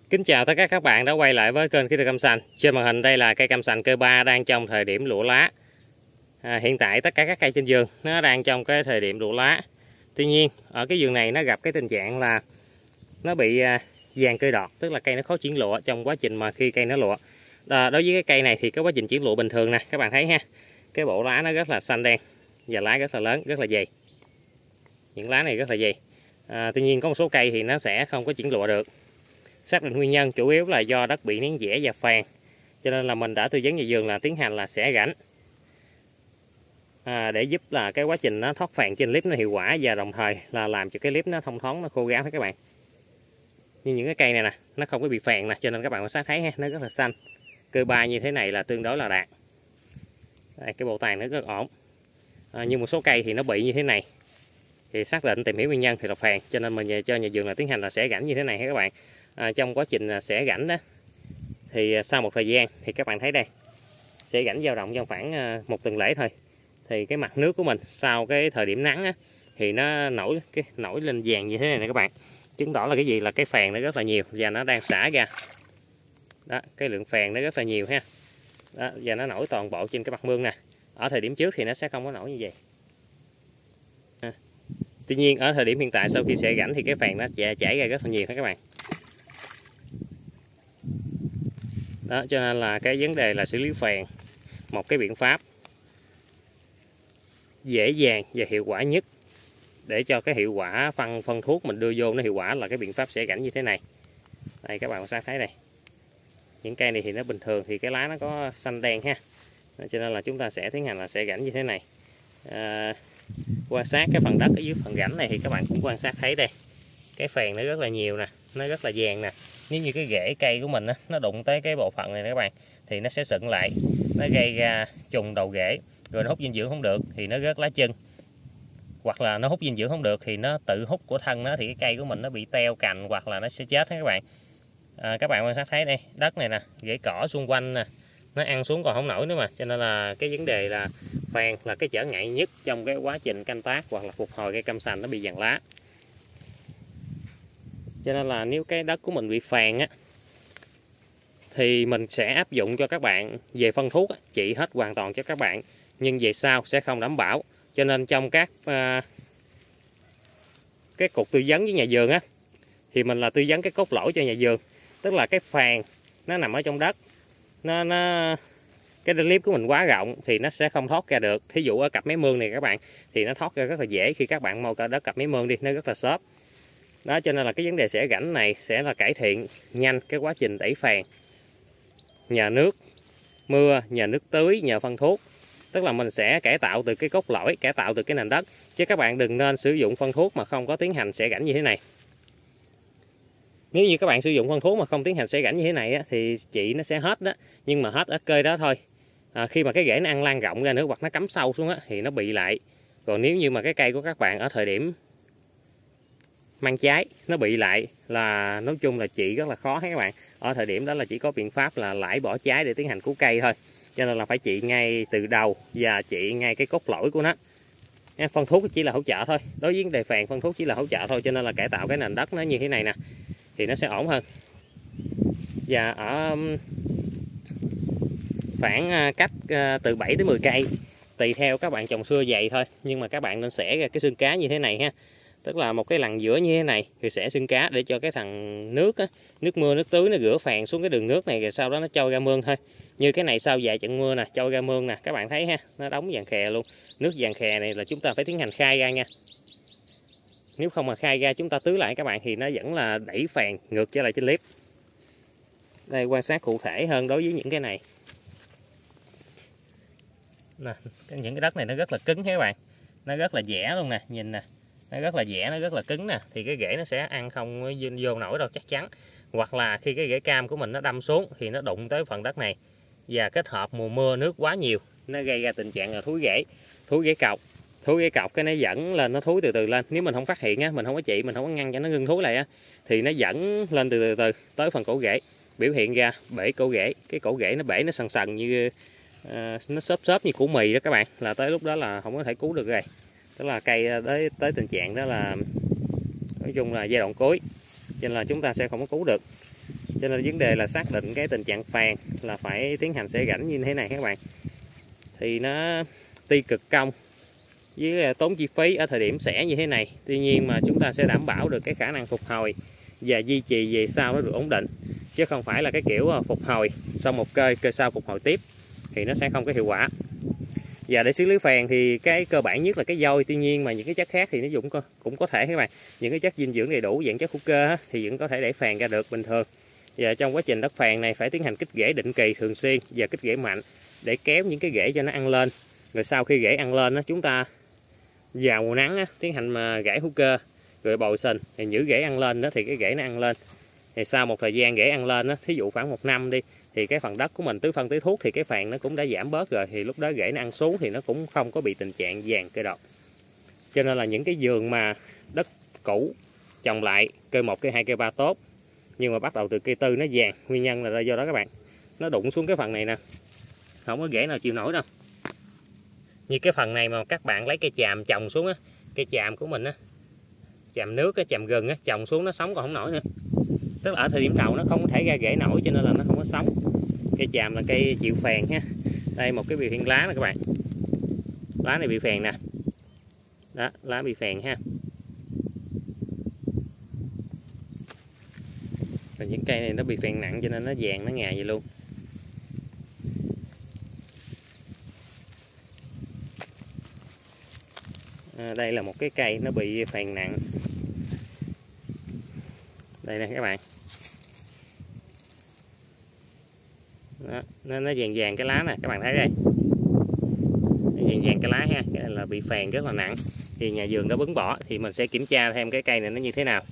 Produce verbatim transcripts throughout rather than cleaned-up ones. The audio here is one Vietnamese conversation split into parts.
Kính chào tất cả các bạn đã quay lại với kênh Kỹ thuật Cam Sành. Trên màn hình đây là cây cam sành cơ ba đang trong thời điểm lụa lá. À, hiện tại tất cả các cây trên vườn nó đang trong cái thời điểm lụa lá. Tuy nhiên ở cái vườn này nó gặp cái tình trạng là nó bị à, vàng cây đọt, tức là cây nó khó chuyển lụa trong quá trình mà khi cây nó lụa. À, đối với cái cây này thì cái quá trình chuyển lụa bình thường nè, các bạn thấy ha, cái bộ lá nó rất là xanh đen và lá rất là lớn, rất là dày. Những lá này rất là dày. À, tuy nhiên có một số cây thì nó sẽ không có chuyển lụa được. Xác định nguyên nhân chủ yếu là do đất bị nén dẻ và phèn, cho nên là mình đã tư vấn nhà vườn là tiến hành là xẻ rãnh à, để giúp là cái quá trình nó thoát phèn trên clip nó hiệu quả, và đồng thời là làm cho cái clip nó thông thoáng, nó khô ráo hết các bạn. Như những cái cây này nè, nó không có bị phèn nè, cho nên các bạn quan sát thấy ha, nó rất là xanh. Cơ ba như thế này là tương đối là đạt. Đây, cái bộ tàn nó rất ổn. À, nhưng một số cây thì nó bị như thế này, thì xác định tìm hiểu nguyên nhân thì là phèn, cho nên mình cho nhà vườn là tiến hành là xẻ rãnh như thế này ha các bạn. À, trong quá trình xẻ rãnh đó thì sau một thời gian thì các bạn thấy đây, xẻ rãnh dao động trong khoảng một tuần lễ thôi, thì cái mặt nước của mình sau cái thời điểm nắng á, thì nó nổi cái nổi lên vàng như thế này nè các bạn, chứng tỏ là cái gì, là cái phèn nó rất là nhiều và nó đang xả ra đó, cái lượng phèn nó rất là nhiều ha đó, và nó nổi toàn bộ trên cái mặt mương nè. Ở thời điểm trước thì nó sẽ không có nổi như vậy. À, tuy nhiên ở thời điểm hiện tại sau khi xẻ rãnh thì cái phèn nó chảy ra rất là nhiều ha các bạn. Đó, cho nên là cái vấn đề là xử lý phèn, một cái biện pháp dễ dàng và hiệu quả nhất để cho cái hiệu quả phân phân thuốc mình đưa vô nó hiệu quả là cái biện pháp xẻ rãnh như thế này. Đây các bạn quan sát thấy đây, những cây này thì nó bình thường thì cái lá nó có xanh đen ha. Đó, cho nên là chúng ta sẽ tiến hành là xẻ rãnh như thế này. À, quan sát cái phần đất ở dưới phần rãnh này thì các bạn cũng quan sát thấy đây, cái phèn nó rất là nhiều nè, nó rất là vàng nè. Nếu như cái rễ cây của mình á, nó đụng tới cái bộ phận này nè các bạn, thì nó sẽ sựng lại, nó gây ra trùng đầu rễ, rồi nó hút dinh dưỡng không được thì nó rớt lá chân, hoặc là nó hút dinh dưỡng không được thì nó tự hút của thân nó, thì cái cây của mình nó bị teo cành hoặc là nó sẽ chết hết các bạn. À, các bạn quan sát thấy đây, đất này nè, rễ cỏ xung quanh nè, nó ăn xuống còn không nổi nữa mà, cho nên là cái vấn đề là phèn là cái trở ngại nhất trong cái quá trình canh tác hoặc là phục hồi cây cam sành nó bị vàng lá. Cho nên là nếu cái đất của mình bị phèn á, thì mình sẽ áp dụng cho các bạn về phân thuốc á, trị hết hoàn toàn cho các bạn, nhưng về sau sẽ không đảm bảo. Cho nên trong các uh, cái cuộc tư vấn với nhà vườn á, thì mình là tư vấn cái cốt lõi cho nhà vườn, tức là cái phèn nó nằm ở trong đất, nó, nó cái clip của mình quá rộng thì nó sẽ không thoát ra được. Thí dụ ở cặp máy mương này các bạn, thì nó thoát ra rất là dễ khi các bạn mò cả đất cặp máy mương đi, nó rất là xốp. Đó, cho nên là cái vấn đề xẻ rãnh này sẽ là cải thiện nhanh cái quá trình đẩy phèn nhờ nước mưa, nhờ nước tưới, nhờ phân thuốc. Tức là mình sẽ cải tạo từ cái cốt lõi, cải tạo từ cái nền đất, chứ các bạn đừng nên sử dụng phân thuốc mà không có tiến hành xẻ rãnh như thế này. Nếu như các bạn sử dụng phân thuốc mà không tiến hành xẻ rãnh như thế này á, thì chị nó sẽ hết đó, nhưng mà hết ở cây đó thôi. À, khi mà cái rễ nó ăn lan rộng ra nữa hoặc nó cắm sâu xuống á, thì nó bị lại. Còn nếu như mà cái cây của các bạn ở thời điểm mang trái nó bị lại là nói chung là trị rất là khó các bạn. Ở thời điểm đó là chỉ có biện pháp là lãi bỏ trái để tiến hành cứu cây thôi, cho nên là phải trị ngay từ đầu và trị ngay cái cốt lõi của nó. Phân thuốc chỉ là hỗ trợ thôi, đối với vấn đề phèn phân thuốc chỉ là hỗ trợ thôi, cho nên là cải tạo cái nền đất nó như thế này nè thì nó sẽ ổn hơn. Và ở khoảng cách từ bảy đến mười cây tùy theo các bạn trồng xưa dày thôi, nhưng mà các bạn nên xẻ ra cái xương cá như thế này ha, tức là một cái lằn giữa như thế này thì sẽ xương cá để cho cái thằng nước á, nước mưa nước tưới nó rửa phèn xuống cái đường nước này, rồi sau đó nó trôi ra mương thôi. Như cái này sau vài trận mưa nè, trôi ra mương nè, các bạn thấy ha, nó đóng vàng khè luôn. Nước vàng khè này là chúng ta phải tiến hành khai ra nha. Nếu không mà khai ra chúng ta tưới lại các bạn thì nó vẫn là đẩy phèn ngược trở lại trên clip. Đây quan sát cụ thể hơn đối với những cái này nè, những cái đất này nó rất là cứng các bạn, nó rất là dẻ luôn nè, nhìn nè, nó rất là dẻ, nó rất là cứng nè, thì cái rễ nó sẽ ăn không vô nổi đâu chắc chắn. Hoặc là khi cái rễ cam của mình nó đâm xuống thì nó đụng tới phần đất này, và kết hợp mùa mưa nước quá nhiều, nó gây ra tình trạng là thúi rễ, thúi rễ cọc, thúi rễ cọc cái nó dẫn lên, nó thúi từ từ lên. Nếu mình không phát hiện á, mình không có trị, mình không có ngăn cho nó ngưng thúi lại á, thì nó dẫn lên từ từ từ tới phần cổ rễ, biểu hiện ra bể cổ rễ. Cái cổ rễ nó bể, nó sần sần như uh, nó xốp xốp như củ mì đó các bạn, là tới lúc đó là không có thể cứu được rồi. Tức là cây tới tới tình trạng đó là nói chung là giai đoạn cuối, cho nên là chúng ta sẽ không có cứu được. Cho nên vấn đề là xác định cái tình trạng phèn là phải tiến hành xẻ rãnh như thế này các bạn. Thì nó tuy cực công với tốn chi phí ở thời điểm xẻ như thế này, tuy nhiên mà chúng ta sẽ đảm bảo được cái khả năng phục hồi và duy trì về sau nó được ổn định, chứ không phải là cái kiểu phục hồi xong một cây cây sau phục hồi tiếp thì nó sẽ không có hiệu quả. Và để xử lý phèn thì cái cơ bản nhất là cái vôi, tuy nhiên mà những cái chất khác thì nó cũng có, cũng có thể các bạn, những cái chất dinh dưỡng đầy đủ dạng chất hữu cơ thì vẫn có thể để phèn ra được bình thường. Và trong quá trình đất phèn này phải tiến hành kích rễ định kỳ thường xuyên và kích rễ mạnh để kéo những cái rễ cho nó ăn lên. Rồi sau khi rễ ăn lên đó, chúng ta vào mùa nắng á, tiến hành mà rễ hữu cơ rồi bồi sình thì giữ rễ ăn lên đó, thì cái rễ nó ăn lên. Thì sau một thời gian rễ ăn lên đó, thí dụ khoảng một năm đi, thì cái phần đất của mình tưới phân tưới thuốc thì cái phèn nó cũng đã giảm bớt rồi, thì lúc đó rễ nó ăn xuống thì nó cũng không có bị tình trạng vàng cây đọt. Cho nên là những cái vườn mà đất cũ trồng lại cây một cây hai cây ba tốt, nhưng mà bắt đầu từ cây tư nó vàng, nguyên nhân là do đó các bạn, nó đụng xuống cái phần này nè, không có rễ nào chịu nổi đâu. Như cái phần này mà các bạn lấy cây chàm trồng xuống á, cây chàm của mình á, chàm nước á, chàm gừng á, trồng xuống nó sống còn không nổi nữa. Tức là ở thời điểm đầu nó không có thể ra rễ nổi, cho nên là nó không có sống. Cây chàm là cây chịu phèn ha. Đây một cái biểu hiện lá nè các bạn, lá này bị phèn nè, đó lá bị phèn ha. Và những cây này nó bị phèn nặng cho nên nó vàng nó ngà vậy luôn. À, đây là một cái cây nó bị phèn nặng. Đây nè các bạn, đó, nó, nó vàng vàng cái lá nè, các bạn thấy đây, nó vàng vàng cái lá ha, cái này là bị phèn rất là nặng. Thì nhà vườn đã bứng bỏ, thì mình sẽ kiểm tra thêm cái cây này nó như thế nào.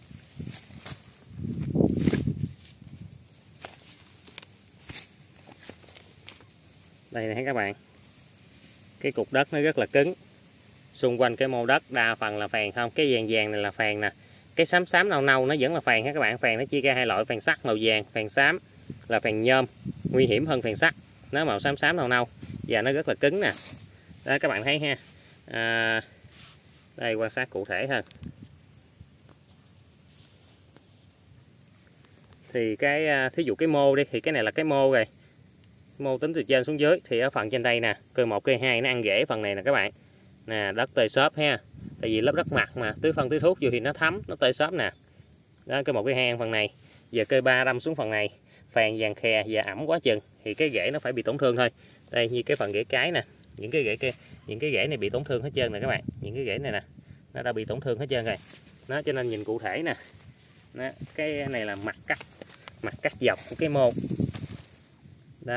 Đây nè các bạn, cái cục đất nó rất là cứng, xung quanh cái mô đất đa phần là phèn không. Cái vàng vàng này là phèn nè, cái xám xám nâu nâu nó vẫn là phèn ha các bạn. Phèn nó chia ra hai loại, phèn sắt màu vàng, phèn xám là phèn nhôm, nguy hiểm hơn phèn sắt, nó màu xám xám nâu nâu và nó rất là cứng nè. Đó các bạn thấy ha. À, đây quan sát cụ thể hơn. Thì cái thí dụ cái mô đi, thì cái này là cái mô rồi, mô tính từ trên xuống dưới. Thì ở phần trên đây nè, cây một cây hai nó ăn rễ phần này nè các bạn. Nè đất tơi xốp ha, tại vì lớp đất mặt mà tưới phân tưới thuốc vô thì nó thấm, nó tơi xốp nè. Đó, cây một cây hai ăn phần này, giờ cây ba đâm xuống phần này, phèn vàng khè và ẩm quá chừng thì cái rễ nó phải bị tổn thương thôi. Đây như cái phần rễ cái nè, những cái rễ kia, những cái rễ này bị tổn thương hết trơn nè các bạn. Những cái rễ này nè, nó đã bị tổn thương hết trơn rồi. Nó cho nên nhìn cụ thể nè. Đó, cái này là mặt cắt, mặt cắt dọc của cái mô. Đó.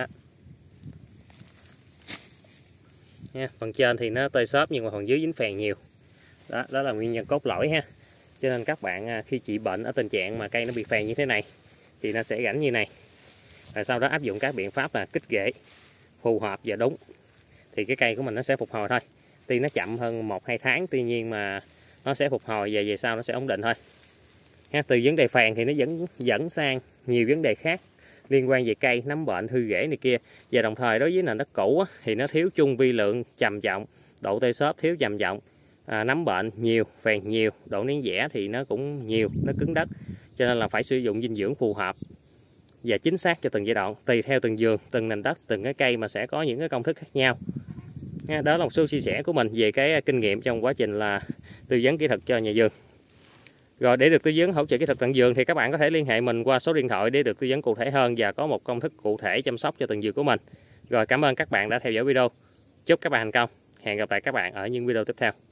Nha, phần trên thì nó tơi xốp nhưng mà phần dưới dính phèn nhiều. Đó, đó là nguyên nhân cốt lõi ha. Cho nên các bạn khi trị bệnh ở tình trạng mà cây nó bị phèn như thế này thì nó sẽ rãnh như này. Rồi sau đó áp dụng các biện pháp là kích rễ phù hợp và đúng thì cái cây của mình nó sẽ phục hồi thôi. Tuy nó chậm hơn một hai tháng, tuy nhiên mà nó sẽ phục hồi và về sau nó sẽ ổn định thôi. Ha, từ vấn đề phèn thì nó vẫn dẫn sang nhiều vấn đề khác liên quan về cây, nấm bệnh, hư rễ này kia. Và đồng thời đối với nền đất cũ á, thì nó thiếu chung vi lượng trầm trọng, độ tơi xốp thiếu trầm trọng, à, nấm bệnh nhiều, phèn nhiều, độ nén dẻ thì nó cũng nhiều, nó cứng đất. Cho nên là phải sử dụng dinh dưỡng phù hợp và chính xác cho từng giai đoạn, tùy theo từng vườn, từng nền đất, từng cái cây mà sẽ có những cái công thức khác nhau. Ha, đó là một số chia sẻ của mình về cái kinh nghiệm trong quá trình là tư vấn kỹ thuật cho nhà vườn. Rồi để được tư vấn hỗ trợ kỹ thuật tận vườn thì các bạn có thể liên hệ mình qua số điện thoại để được tư vấn cụ thể hơn và có một công thức cụ thể chăm sóc cho từng vườn của mình. Rồi cảm ơn các bạn đã theo dõi video. Chúc các bạn thành công. Hẹn gặp lại các bạn ở những video tiếp theo.